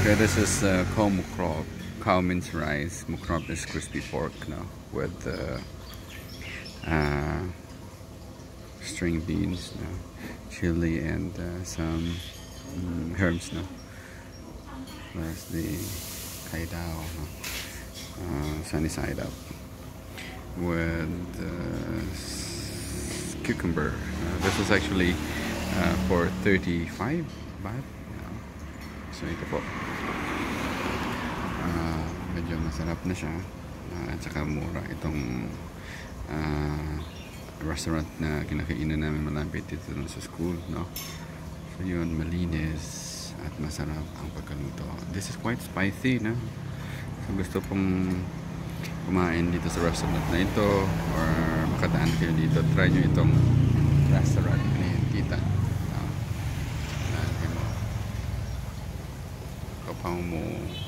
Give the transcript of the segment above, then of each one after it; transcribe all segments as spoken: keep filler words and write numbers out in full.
Okay, this is uh, Khrop. Khao means rice. Khrop is crispy pork, no, with uh, uh, string beans, no, chili, and uh, some um, herbs, no. There's the Khai, no, uh, sunny side up with uh, cucumber. Uh, this is actually uh, for thirty-five baht. No. So ito po. Uh, medyo masarap na siya uh, at saka mura itong uh, restaurant na kinakainan namin malapit dito sa school, no? So yun, malinis at masarap ang pagkaluto. This is quite spicy, no? So gusto pong kumain dito sa restaurant na ito or makadaan kayo dito, try nyo itong restaurant ni Tita. Uh, mo kapaw mo.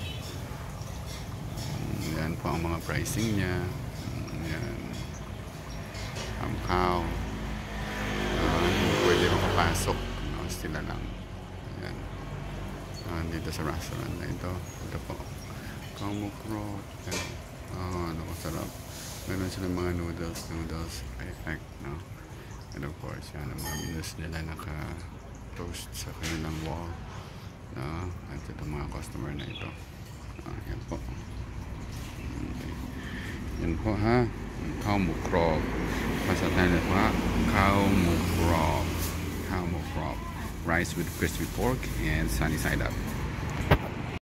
Yan po ang mga pricing niya. Yan. Ang cow. Uh, hindi pwede makapasok. No? Sila lang. Yan. Uh, dito sa restaurant na ito. Ito po. Khrop. Yan. Oh, ano masarap. Meron silang mga noodles. Noodles. Perfect. No? And of course, yan. Ang mga menus nila naka-post sa kanilang wall. No? At ito mga customer na ito. Uh, yan po. Yan po ha, Khrop. Basta tayo po ha, Khrop. Khrop. Rice with crispy pork and sunny side up.